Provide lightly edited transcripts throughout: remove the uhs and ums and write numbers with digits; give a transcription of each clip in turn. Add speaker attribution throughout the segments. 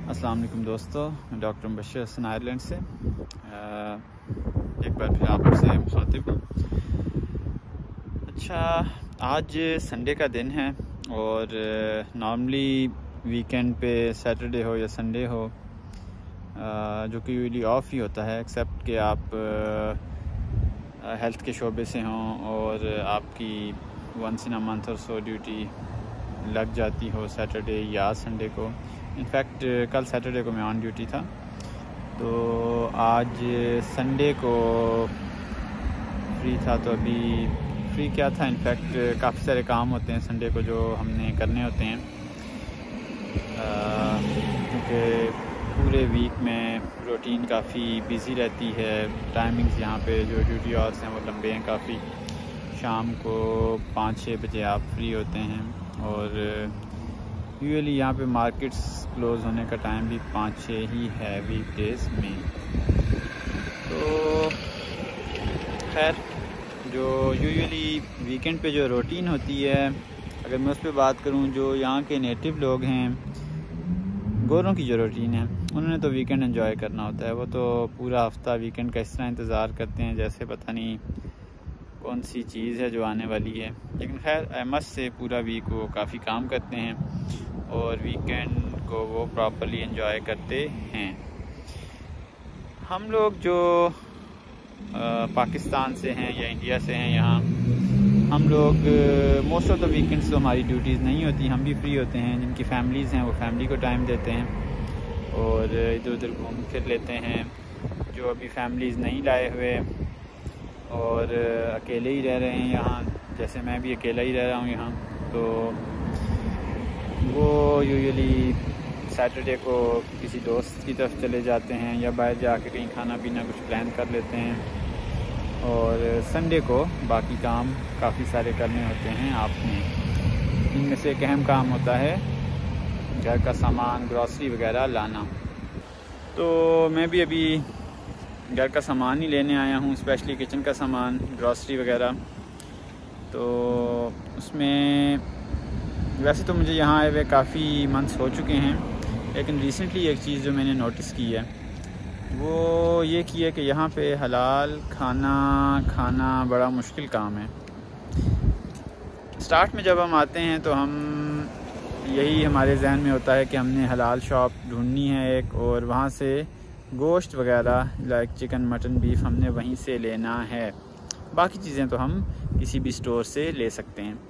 Speaker 1: अस्सलाम वालेकुम दोस्तों, मैं डॉक्टर मुबशर हसन आयरलैंड से एक बार फिर आपसे मुखातिब हूँ। अच्छा, आज संडे का दिन है और नॉर्मली वीकेंड पे सैटरडे हो या संडे हो जो कि यूजली ऑफ ही होता है, एक्सेप्ट कि आप हेल्थ के शोबे से हों और आपकी वंस इन अ मंथ और सो ड्यूटी लग जाती हो सैटरडे या संडे को। इनफैक्ट कल सैटरडे को मैं ऑन ड्यूटी था, तो आज संडे को फ्री था। तो अभी फ्री क्या था, इनफैक्ट काफ़ी सारे काम होते हैं संडे को जो हमने करने होते हैं, क्योंकि पूरे वीक में रूटीन काफ़ी बिज़ी रहती है। टाइमिंग्स यहाँ पे जो ड्यूटी आवर्स हैं वो लंबे हैं काफ़ी। शाम को 5-6 बजे आप फ्री होते हैं और यूजुअली यहाँ पे मार्केट्स क्लोज़ होने का टाइम भी 5-6 ही है वीकडेज़ में। तो खैर, जो यूजुअली वीकेंड पे जो रूटीन होती है, अगर मैं उस पर बात करूँ, जो यहाँ के नेटिव लोग हैं, गोरों की जो रूटीन है, उन्होंने तो वीकेंड एंजॉय करना होता है। वो तो पूरा हफ्ता वीकेंड का इस तरह इंतज़ार करते हैं जैसे पता नहीं कौन सी चीज़ है जो आने वाली है। लेकिन खैर, अहमद से पूरा वीक वो काफ़ी काम करते हैं और वीकेंड को वो प्रॉपर्ली एंजॉय करते हैं। हम लोग जो पाकिस्तान से हैं या इंडिया से हैं, यहाँ हम लोग मोस्ट ऑफ द वीकेंड्स तो हमारी ड्यूटीज़ नहीं होती, हम भी फ्री होते हैं। जिनकी फैमिलीज़ हैं वो फैमिली को टाइम देते हैं और इधर उधर घूम फिर लेते हैं। जो अभी फैमिलीज़ नहीं लाए हुए और अकेले ही रह रहे हैं यहाँ, जैसे मैं भी अकेला ही रह रहा हूँ यहाँ, तो वो यूजुअली सैटरडे को किसी दोस्त की तरफ चले जाते हैं या बाहर जाके कहीं खाना पीना कुछ प्लान कर लेते हैं। और संडे को बाकी काम काफ़ी सारे करने होते हैं आपने। इनमें से एक अहम काम होता है घर का सामान, ग्रॉसरी वगैरह लाना। तो मैं भी अभी घर का सामान ही लेने आया हूँ, स्पेशली किचन का सामान, ग्रॉसरी वगैरह। तो उसमें वैसे तो मुझे यहाँ आए हुए काफ़ी मंथ्स हो चुके हैं, लेकिन रिसेंटली एक चीज़ जो मैंने नोटिस की है वो ये की है कि यहाँ पे हलाल खाना खाना बड़ा मुश्किल काम है। स्टार्ट में जब हम आते हैं तो हम यही हमारे जहन में होता है कि हमने हलाल शॉप ढूंढनी है एक, और वहाँ से गोश्त वगैरह लाइक चिकन, मटन, बीफ हमने वहीं से लेना है। बाकी चीज़ें तो हम किसी भी स्टोर से ले सकते हैं।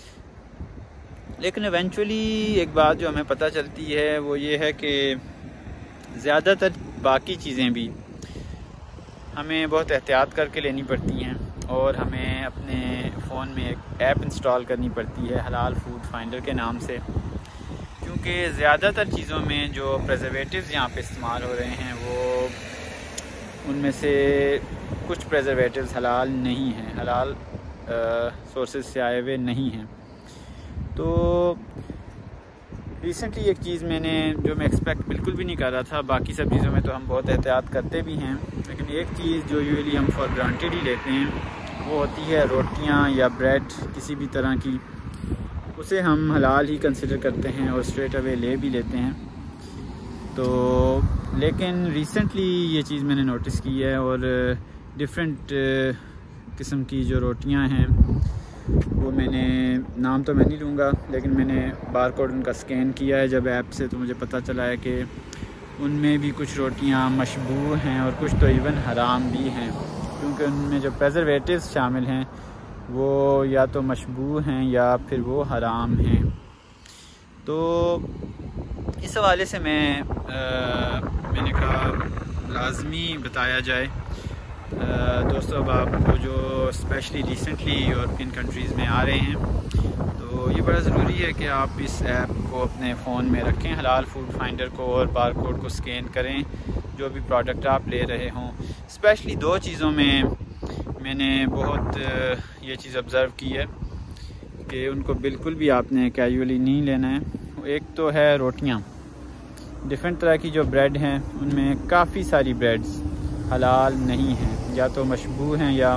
Speaker 1: लेकिन इवेंचुअली एक बात जो हमें पता चलती है वो ये है कि ज़्यादातर बाकी चीज़ें भी हमें बहुत एहतियात करके लेनी पड़ती हैं और हमें अपने फ़ोन में एक ऐप इंस्टॉल करनी पड़ती है हलाल फूड फाइंडर के नाम से, क्योंकि ज़्यादातर चीज़ों में जो प्रिजर्वेटिव्स यहाँ पे इस्तेमाल हो रहे हैं वो उनमें से कुछ प्रिजर्वेटिव्स हलाल नहीं हैं, हलाल सोर्सेज से आए हुए नहीं हैं। तो रिसेंटली एक चीज़ मैंने जो मैं एक्सपेक्ट बिल्कुल भी नहीं कर रहा था, बाकी सब चीज़ों में तो हम बहुत एहतियात करते भी हैं, लेकिन एक चीज़ जो यूजुअली हम फॉर ग्रांटेड ही लेते हैं वो होती है रोटियां या ब्रेड किसी भी तरह की। उसे हम हलाल ही कंसिडर करते हैं और स्ट्रेट अवे ले भी लेते हैं। तो लेकिन रिसेंटली ये चीज़ मैंने नोटिस की है और डिफरेंट किस्म की जो रोटियां हैं वो मैंने, नाम तो मैं नहीं लूँगा, लेकिन मैंने बार कोड उनका स्कैन किया है जब ऐप से, तो मुझे पता चला है कि उनमें भी कुछ रोटियां मशबूह हैं और कुछ तो इवन हराम भी हैं, क्योंकि उनमें जो प्रिजर्वेटिव्स शामिल हैं वो या तो मशबूह हैं या फिर वो हराम हैं। तो इस हवाले से मैंने कहा लाजमी बताया जाए दोस्तों अब आपको जो स्पेशली रिसेंटली यूरोपियन कंट्रीज़ में आ रहे हैं, तो ये बड़ा ज़रूरी है कि आप इस ऐप को अपने फ़ोन में रखें, हलाल फूड फाइंडर को, और बार कोड को स्कैन करें जो भी प्रोडक्ट आप ले रहे हों। स्पेशली दो चीज़ों में मैंने बहुत ये चीज़ ऑब्ज़र्व की है कि उनको बिल्कुल भी आपने कैजुअली नहीं लेना है। एक तो है रोटियाँ, डिफरेंट तरह की जो ब्रेड हैं उनमें काफ़ी सारी ब्रेड्स हलाल नहीं हैं, या तो मशबूह हैं या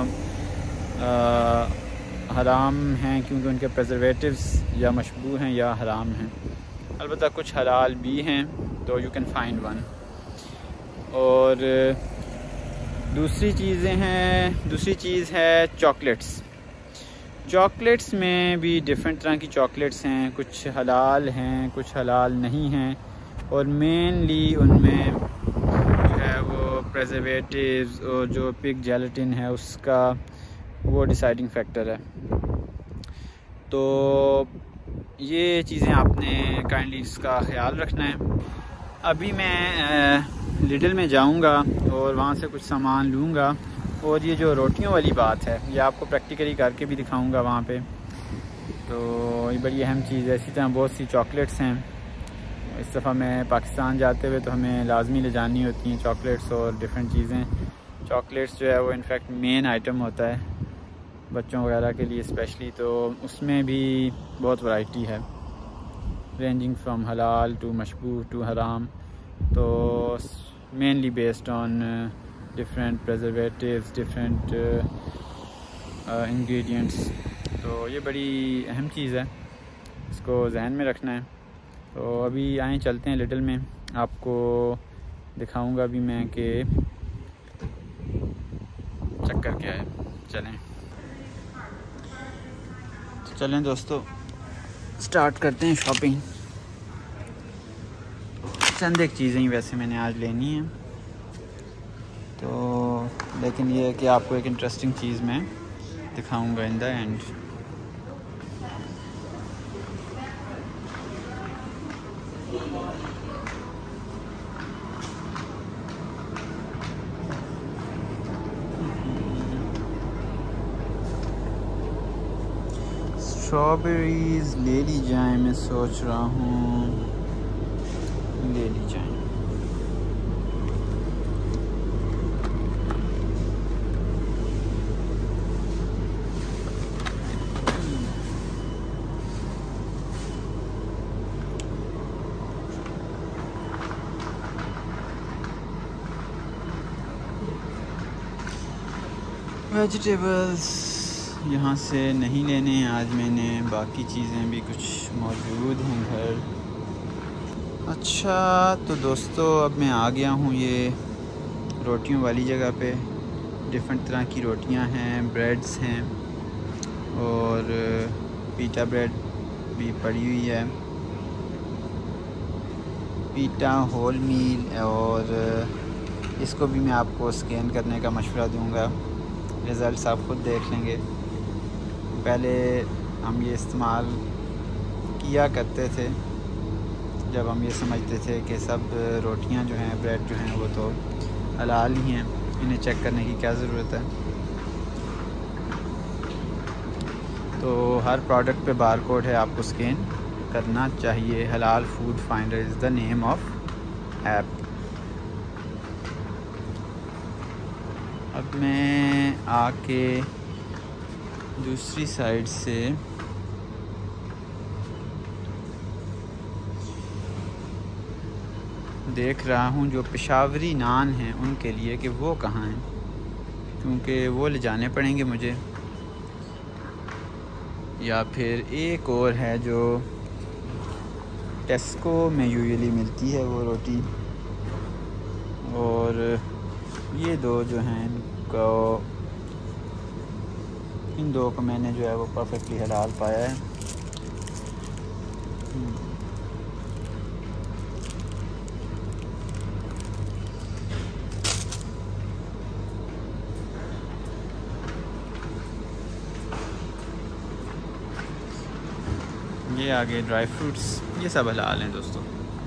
Speaker 1: हराम हैं, क्योंकि उनके प्रिजर्वेटिव्स या मशबूह हैं या हराम हैं। अलबत्ता कुछ हलाल भी हैं तो यू कैन फाइंड वन। और दूसरी चीज़ है चॉकलेट्स। चॉकलेट्स में भी डिफरेंट तरह की चॉकलेट्स हैं, कुछ हलाल हैं, कुछ हलाल नहीं हैं, और मेनली उनमें जो है वो प्रिजर्वेटिव्स और जो पिग जेलेटिन है उसका वो डिसाइडिंग फैक्टर है। तो ये चीज़ें आपने काइंडली इसका ख्याल रखना है। अभी मैं लिडल में जाऊंगा और वहाँ से कुछ सामान लूँगा, और ये जो रोटियों वाली बात है ये आपको प्रैक्टिकली करके भी दिखाऊंगा वहाँ पे। तो ये बड़ी अहम चीज़ है। इसी तरह बहुत सी चॉकलेट्स हैं। इस दफ़ा मैं पाकिस्तान जाते हुए तो हमें लाजमी ले जानी होती हैं चॉकलेट्स और डिफरेंट चीज़ें। चॉकलेट्स जो है वो इनफैक्ट मेन आइटम होता है बच्चों वगैरह के लिए स्पेशली, तो उसमें भी बहुत वैरायटी है, रेंजिंग फ्रॉम हलाल टू मशबूह टू हराम। तो mainly based on different preservatives, different ingredients. तो ये बड़ी अहम चीज़ है, इसको जहन में रखना है। तो अभी आए चलते हैं लिडल में, आपको दिखाऊंगा भी मैं कि चक्कर क्या है। चलें दोस्तों, स्टार्ट करते हैं शॉपिंग। चंद एक चीज़ें ही वैसे मैंने आज लेनी है, तो लेकिन ये है कि आपको एक इंटरेस्टिंग चीज़ मैं दिखाऊंगा इन द एंड। स्ट्रॉबेरीज़ ले ली जाए, मैं सोच रहा हूँ ले ली जाए। वेजिटेबल्स यहाँ से नहीं लेने हैं आज मैंने, बाकी चीज़ें भी कुछ मौजूद हैं घर। अच्छा तो दोस्तों, अब मैं आ गया हूँ ये रोटियों वाली जगह पे। डिफरेंट तरह की रोटियाँ हैं, ब्रेड्स हैं, और पीटा ब्रेड भी पड़ी हुई है, पीटा होल मील। और इसको भी मैं आपको स्कैन करने का मशवरा दूँगा, रिज़ल्ट्स आप खुद देख लेंगे। पहले हम ये इस्तेमाल किया करते थे जब हम ये समझते थे कि सब रोटियां जो हैं, ब्रेड जो हैं, वो तो हलाल ही हैं, इन्हें चेक करने की क्या ज़रूरत है। तो हर प्रोडक्ट पे बार कोड है, आपको स्कैन करना चाहिए। हलाल food finder is the name of app. अब मैं आके दूसरी साइड से देख रहा हूँ जो पेशावरी नान हैं उनके लिए कि वो कहाँ हैं, क्योंकि वो ले जाने पड़ेंगे मुझे। या फिर एक और है जो टेस्को में यूजुअली मिलती है वो रोटी। और ये दो जो हैं इन दो को मैंने जो है वो परफेक्टली हलाल पाया है। ये आगे ड्राई फ्रूट्स, ये सब हलाल हैं दोस्तों,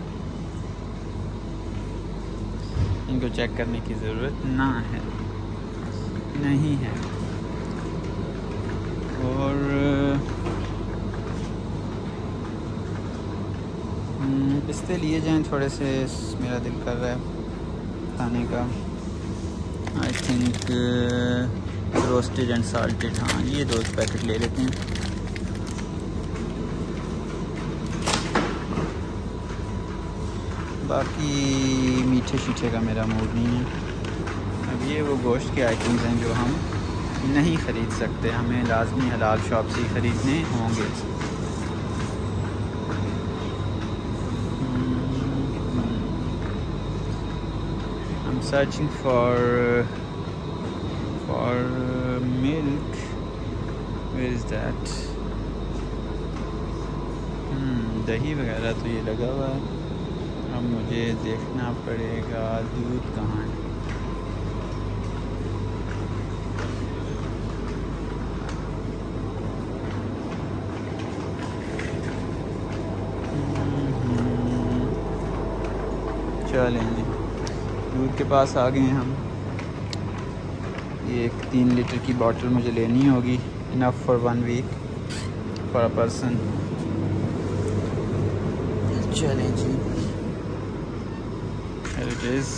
Speaker 1: इनको चेक करने की ज़रूरत नहीं है। और पिस्ते लिए जाएं थोड़े से, मेरा दिल कर रहा है खाने का। I think roasted and salted, हाँ ये 2 पैकेट ले लेते हैं। बाकी मीठे शीठे का मेरा मूड नहीं है। अब ये वो गोश्त के आइटम्स हैं जो हम नहीं ख़रीद सकते, हमें लाजमी हलाल शॉप से ही ख़रीदने होंगे। I'm searching for milk. Where is that? दही वगैरह तो ये लगा हुआ है। अब मुझे देखना पड़ेगा दूध कहाँ है। चलें जी, दूध के पास आ गए हैं हम। ये एक 3 लीटर की बोतल मुझे लेनी होगी, enough for 1 week for a person. चलें जी, here it is।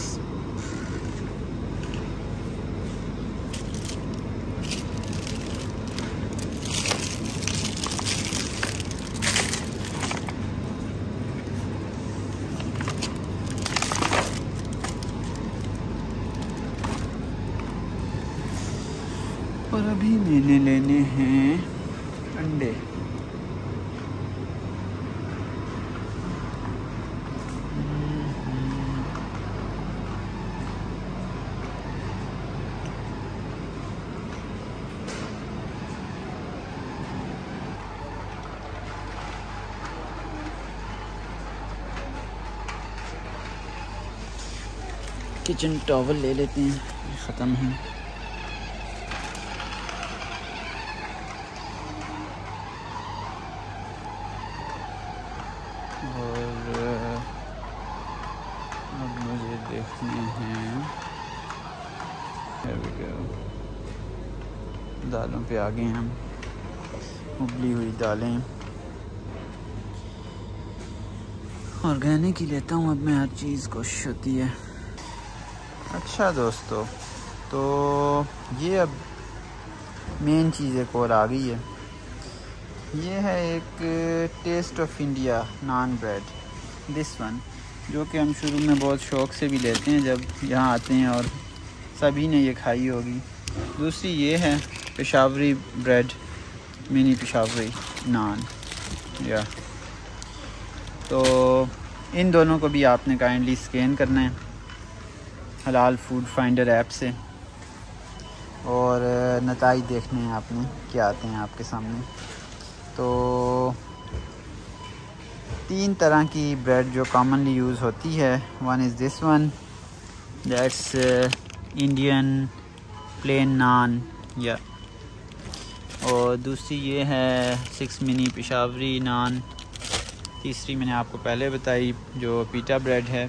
Speaker 1: और अभी मैंने लेने हैं अंडे। किचन टॉवल ले लेते हैं, ख़त्म है। और अब मुझे देखने हैं, दालों पे आ गए हम। उबली हुई दालें ऑर्गेनिक ही लेता हूँ अब मैं, हर चीज़ कोशिश होती है। अच्छा दोस्तों, तो ये अब मेन चीज़ एक और आ गई है। ये है एक taste of India naan bread, this one, जो कि हम शुरू में बहुत शौक़ से भी लेते हैं जब यहाँ आते हैं, और सभी ने ये खाई होगी। दूसरी ये है पेशावरी ब्रेड, मिनी पेशावरी नान, या तो इन दोनों को भी आपने काइंडली स्कैन करना है हलाल फूड फाइंडर ऐप से, और नताइज देखने हैं आपने क्या आते हैं आपके सामने। तो 3 तरह की ब्रेड जो कॉमनली यूज़ होती है, one is this one, that's Indian plain naan, या और दूसरी ये है 6 मिनी पेशावरी नान। तीसरी मैंने आपको पहले बताई जो पीटा ब्रेड है।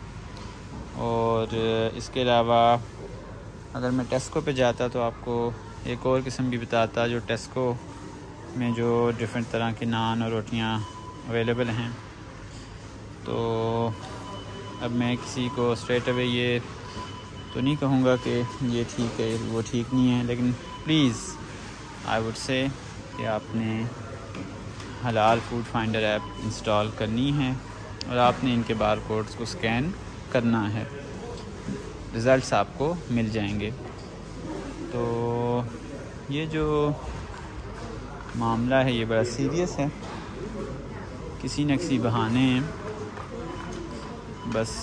Speaker 1: और इसके अलावा अगर मैं टेस्को पे जाता तो आपको एक और किस्म भी बताता, जो टेस्को में जो डिफरेंट तरह के नान और रोटियां अवेलेबल हैं। तो अब मैं किसी को स्ट्रेट अवे ये तो नहीं कहूँगा कि ये ठीक है वो ठीक नहीं है, लेकिन प्लीज़ आई वुड से कि आपने हलाल फूड फाइंडर ऐप इंस्टॉल करनी है और आपने इनके बार कोड्स को स्कैन करना है, रिज़ल्ट्स आपको मिल जाएंगे। तो ये जो मामला है ये बड़ा सीरियस है, किसी न किसी बहाने बस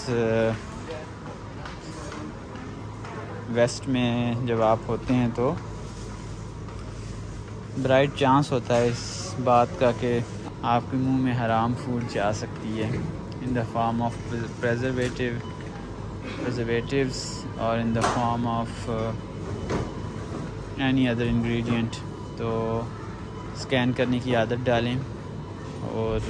Speaker 1: वेस्ट में जब आप होते हैं तो ब्राइट चांस होता है इस बात का कि आपके मुंह में हराम फूड जा सकती है, in the form of preservatives or in the form of any other ingredient। तो स्कैन करने की आदत डालें और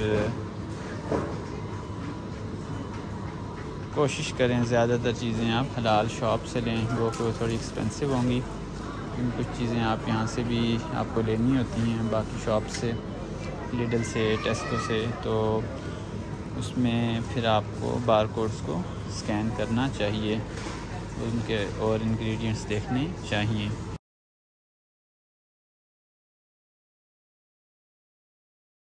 Speaker 1: कोशिश करें ज़्यादातर चीज़ें आप हलाल शॉप से लें, वो थोड़ी एक्सपेंसिव होंगी, कुछ चीज़ें आप यहाँ से भी आपको लेनी होती हैं बाकी शॉप से, लिडल से, टेस्को से। तो उसमें फिर आपको बार कोड्स को स्कैन करना चाहिए, उनके और इंग्रेडिएंट्स देखने चाहिए।